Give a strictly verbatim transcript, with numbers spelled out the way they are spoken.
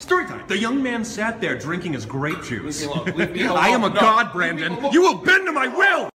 Story time. The young man sat there drinking his grape juice. Leave me alone. Leave me alone. I am a No. god, Brandon. You will bend to my will!